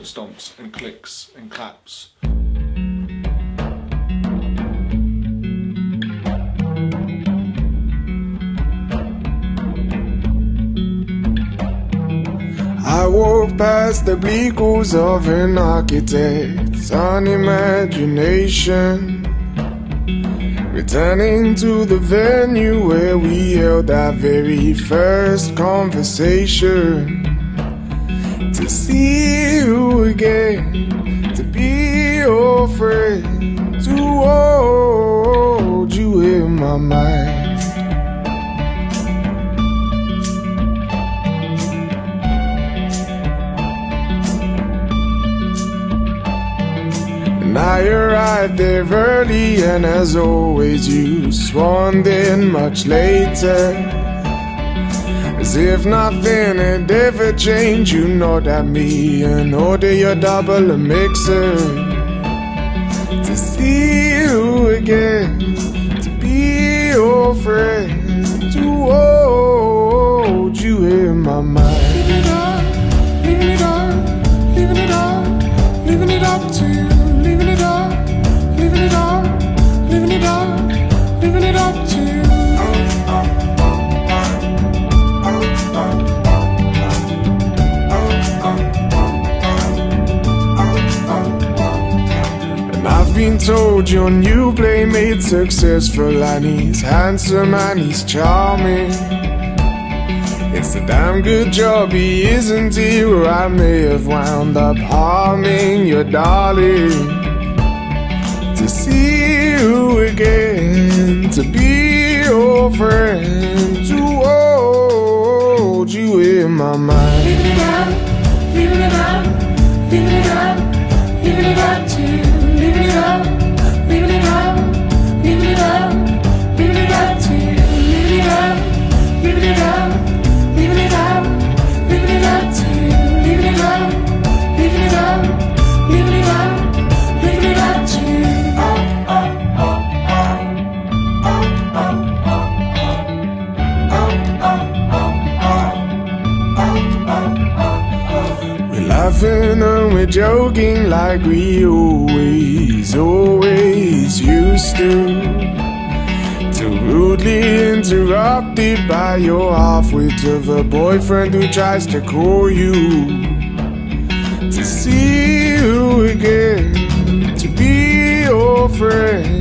foot stomps and clicks and claps. I walk past the bleak walls of an architect's unimagination, returning to the venue where we held our very first conversation. To see you again, to be your friend, to hold you in my mind. And I arrived there early, and as always you swarmed in much later, as if nothing had ever changed. You know that me and order your double a mixer. To see you again, to be your friend, to hold you in my mind. Leaving it up, leaving it up, leaving it up to you. Leaving it up, leaving it up, leaving it up, leaving it up to you. I've been told your new playmate's successful, and he's handsome and he's charming. It's a damn good job he isn't here, or I may have wound up harming your darling. To see you again, to be your friend, to hold you in my mind. Leaving it up, leaving it up, leaving it up, leaving it up to you. Leaving it up, leaving it up, leaving it up, leaving it up to you. Leaving it up, leaving it up, leaving it up, leaving it up to you. Leaving it up, leaving it up, leaving it up, leaving it up to you. We're laughing and we're joking like we always used to. Till rudely interrupted by your half-wit of a boyfriend who tries to call you. To see you again, to be your friend,